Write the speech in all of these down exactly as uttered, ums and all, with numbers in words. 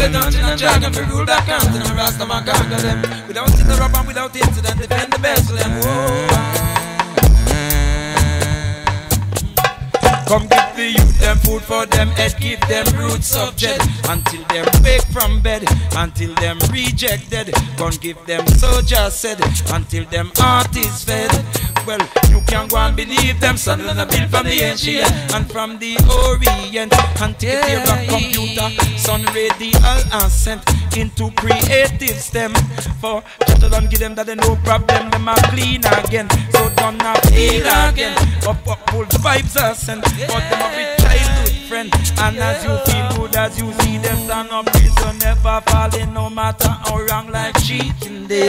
the dungeon and dragon for rule that continent. Rastaman conquer them. Without sitting up and without incident, defend the best of them. Whoa. Come give the youth them food for them head, give them root subject until them wake from bed, until them rejected. Come give them soldiers said until them heart is fed. Well, you can go and believe them, son and a bill from the ancient and from the Orient. Until they black computer, sun radial and sent into creative stem. For just don't give them that they no problem, them are clean again. So don't not feel again. Up up full vibes are sent. But them a big childhood friend. And as you feel good, as you see them stand up, so never falling, no matter how wrong like cheating they.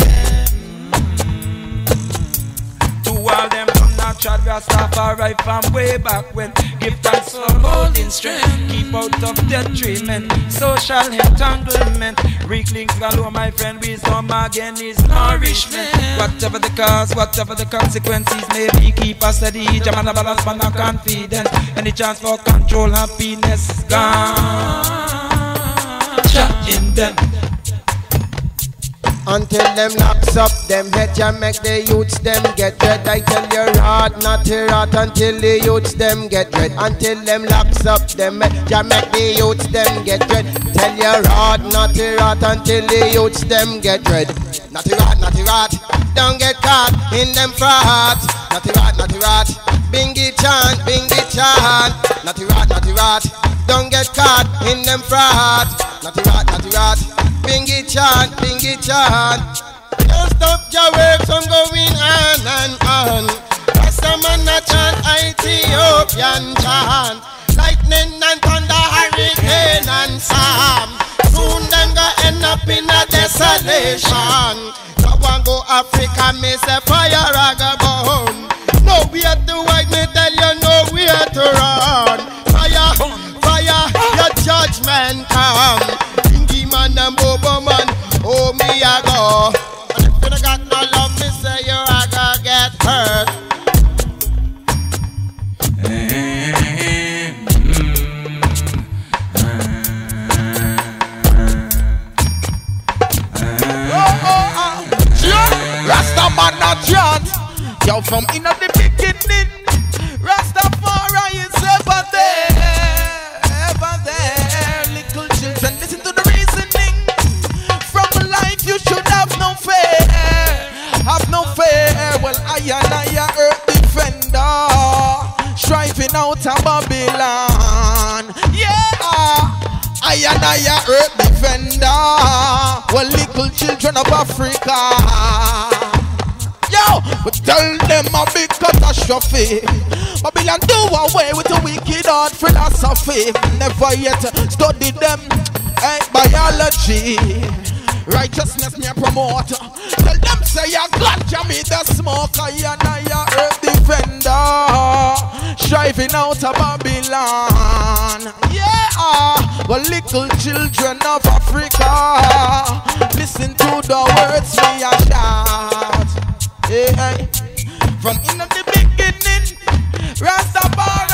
To all them from natural Rastafari from way back when. Give thanks for holding strength. Keep out of detriment, social entanglement. Reclings galore, my friend, wisdom again is nourishment. Whatever the cause, whatever the consequences may be, keep us steady. Jaman a balance, man a confidence. Any chance for control, happiness is gone. Shut in them. Until them locks up them head, ya make the youths them get red. I tell you rot, not a rot until the youths them get red. Until them locks up them head, ya make the youths them get red. Tell you rot, not a rot until the youths them get red. Not a rot, not a rot, don't get caught in them frauds. Not a rot, not a rot, bingy chant, bingy chant. Not a rot, not a rot, don't get caught in them frauds. Not a rot, not a rot, bingy chant, bingy chant. Don't stop your work from going on and on. Rastaman a chant Ethiopian chant. Lightning and thunder, hurricane and storm. Soon them go end up in a desolation. No one go Africa, me say fire a go burn. Nowhere to hide, me tell you nowhere to run. Fire, fire, your judgment come. Bingy man and Bobo man, oh me a go. And if you don't got no love, me say you a go get hurt. Rastaman a chant. Yo, from in at the beginning, Rastafari is ever there, ever there. Little children, listen to the reasoning. From life you should have no fear, have no fear. Well, I and I a earth defender, striving out of Babylon. Yeah, I and I a earth defender. Well, little children of Africa. Yo, but tell them a big catastrophe. Babylon do away with the wicked hard philosophy. Never yet study them eh, biology. Righteousness me a promote. Tell them say a ganja me the smoke. I and I a earth defender, striving out of Babylon. Yeah, well little children of Africa, listen to the words me a shout. Hey, hey. From in the beginning, Rastafari